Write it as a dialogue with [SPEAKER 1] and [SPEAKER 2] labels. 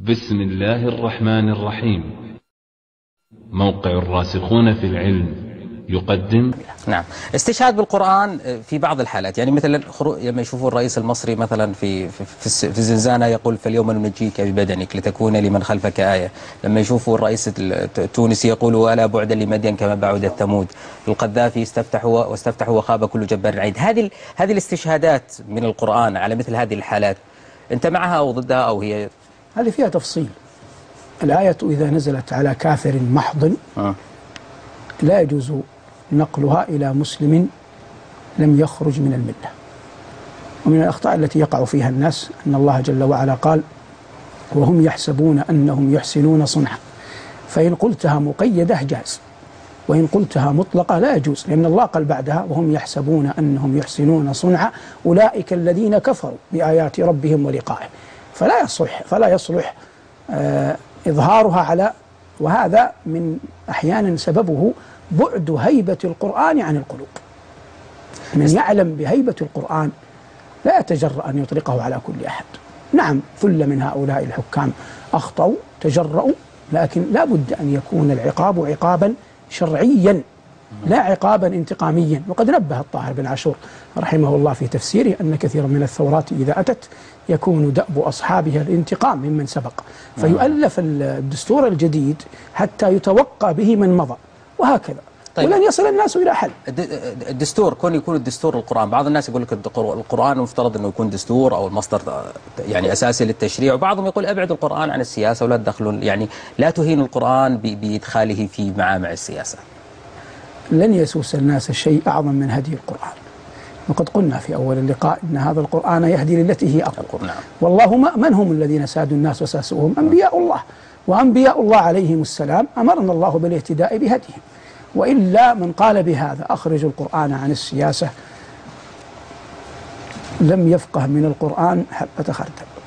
[SPEAKER 1] بسم الله الرحمن الرحيم. موقع الراسخون في العلم يقدم.
[SPEAKER 2] نعم، استشهاد بالقرآن في بعض الحالات، يعني مثلا لما يشوفون الرئيس المصري مثلا في الزنزانة يقول فاليوم ننجيك ببدنك لتكون لمن خلفك آية. لما يشوفوا الرئيس التونسي يقول ولا بعدا لمدين كما بعدت ثمود. القذافي واستفتحوا وخاب كل جبار عنيد. هذه الاستشهادات من القرآن على مثل هذه الحالات، أنت معها أو ضدها أو هي؟
[SPEAKER 3] هذه فيها تفصيل. الآية إذا نزلت على كافر محض لا يجوز نقلها إلى مسلم لم يخرج من الملة. ومن الأخطاء التي يقع فيها الناس أن الله جل وعلا قال وهم يحسبون أنهم يحسنون صنعا، فإن قلتها مقيدة جاز، وإن قلتها مطلقة لا يجوز، لأن الله قال بعدها وهم يحسبون أنهم يحسنون صنعا أولئك الذين كفروا بآيات ربهم ولقائه. فلا يصلح إظهارها على، وهذا من أحيانا سببه بعد هيبة القرآن عن القلوب. من يعلم بهيبة القرآن لا يتجرأ أن يطلقه على كل أحد. نعم، ثلة من هؤلاء الحكام أخطأوا تجرؤوا، لكن لا بد أن يكون العقاب عقابا شرعيا لا عقابا انتقاميا. وقد نبه الطاهر بن عاشور رحمه الله في تفسيره أن كثيرا من الثورات إذا أتت يكون دأب أصحابها الانتقام ممن سبق، فيؤلف الدستور الجديد حتى يتوقى به من مضى، وهكذا. طيب، ولن يصل الناس إلى حل.
[SPEAKER 2] الدستور يكون الدستور القرآن، بعض الناس يقول لك القرآن المفترض أنه يكون دستور أو المصدر يعني أساسي للتشريع، وبعضهم يقول أبعد القرآن عن السياسة ولا تدخلوا، يعني لا تهينوا القرآن بإدخاله في معامع السياسة.
[SPEAKER 3] لن يسوس الناس شيء أعظم من هدي القرآن، وقد قلنا في أول اللقاء إن هذا القرآن يهدي للتي هي أقوم.
[SPEAKER 2] نعم.
[SPEAKER 3] والله من هم الذين سادوا الناس وساسوهم؟ أنبياء الله، وأنبياء الله عليهم السلام أمرنا الله بالاهتداء بهديهم. وإلا من قال بهذا أخرج القرآن عن السياسة لم يفقه من القرآن حبة خردل.